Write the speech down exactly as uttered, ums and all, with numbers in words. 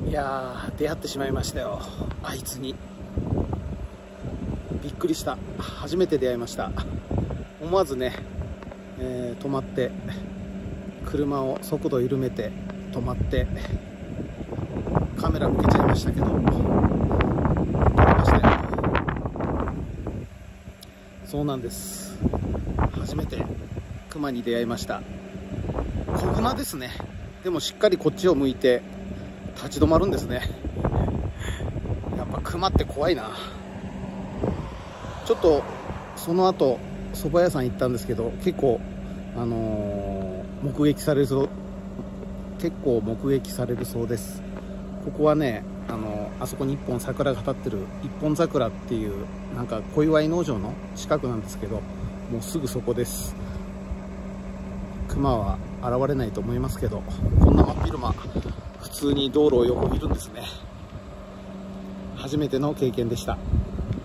いやー、出会ってしまいましたよ、あいつに。びっくりした。初めて出会いました。思わずね、えー、止まって車を速度緩めて止まってカメラ向けちゃいましたけど、撮れましたよ。そうなんです、初めてクマに出会いました。子グマですね。でもしっかりこっちを向いて立ち止まるんですね。やっぱクマって怖いな。ちょっとその後蕎麦屋さん行ったんですけど、結構あのー、目撃されるそう結構目撃されるそうです。ここはね、あのー、あそこに一本桜が立ってる一本桜っていうなんか小祝農場の近くなんですけど、もうすぐそこです。クマは現れないと思いますけど、こんな真っ昼間普通に道路を横切るんですね。初めての経験でした。